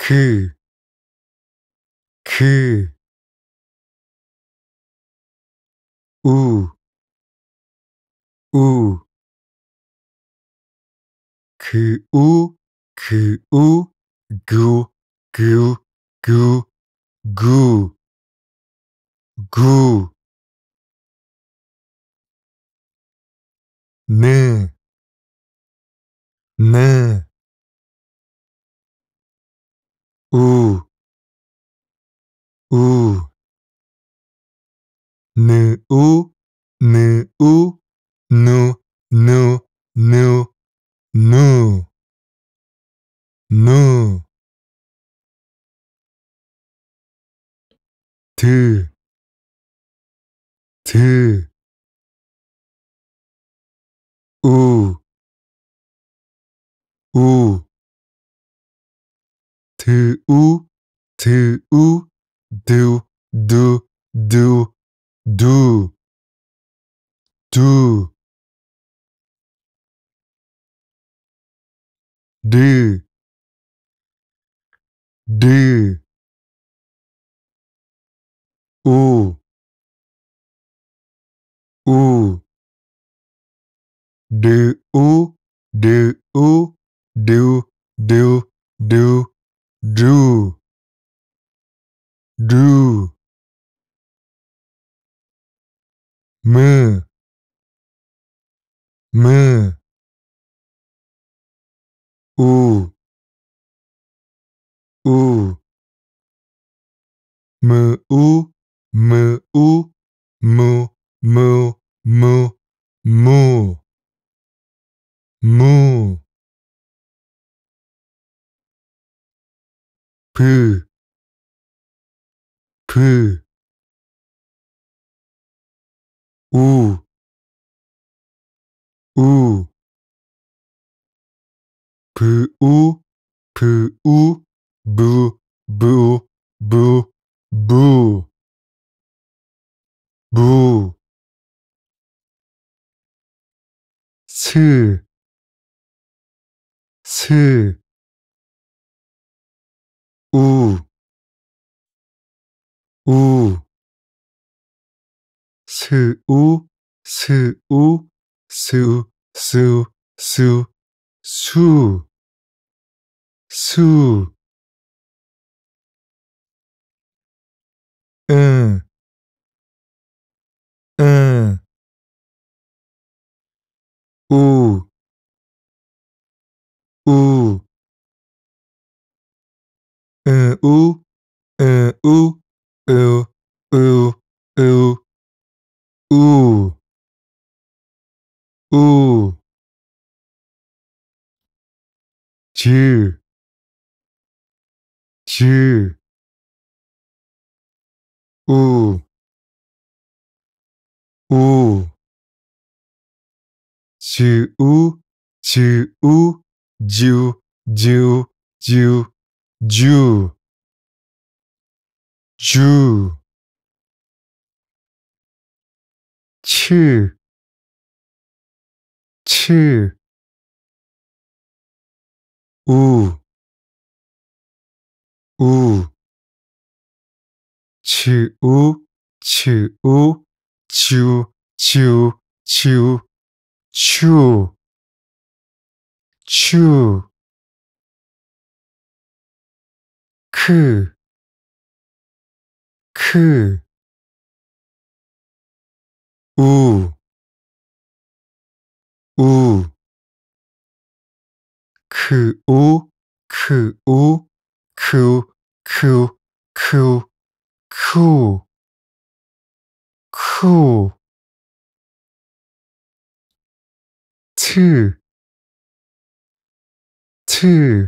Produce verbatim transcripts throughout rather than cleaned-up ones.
그, 그, 우, 우, 그, 우, 그, 우, 구, 구, 구, 구, 구, 네, 네, 우, 우, 느, 우, 느, 우, 누, 누, 누, 누, 누, 드, 드, 우, 우, 드, 우, 드, 우, 두, 두, 두, 두, 두, 드, 드, 우, 우, 드, 우, 드, 우, 두, 두, 두, 두, 두, 무, 무, 우, 우, 무, 우, 무, 우, 무, 무, 무, 무, 무, 브, 브, 우, 우, 브, 우, 브, 우, 부, 부, 부, 부, 부, 스, 스, 우, 우, 스, 우, 스, 우, 수, 수, 수, 수, 수, 응, 응, 우, 우, 응, 우, 응, 우, 으, 으, 으, 우, 우, 즈, 즈, 우, 우, 즈, 우, 즈, 우, 주, 주, 주, 주, 주, 치, 치, 우, 우, 치, 우, 치, 우, 주, 주, 주, 추, 추, 크, 크, 우, 우, 크, 우, 크, 우, 크, 크, 크, 크, 크, 트, 트,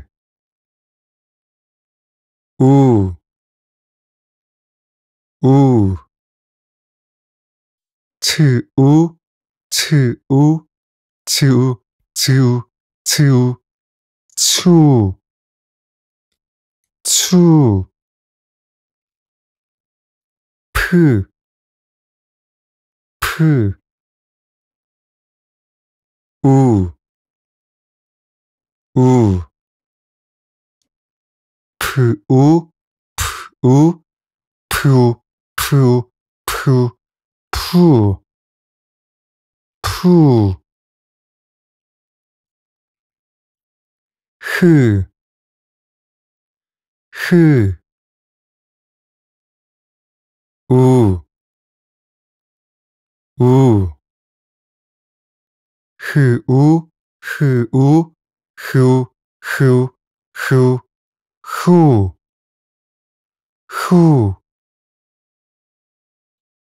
우, 우, 트, 우, 트, 우, 트, 우, 트, 우, 트, 우, 추, 추, 프, 프, 우, 우, 푸, 푸, 푸, 푸, 푸, 푸, 푸, 흐, 흐, 우, 우, 흐우, 흐우, 흐, 흐, 흐, 후, 후.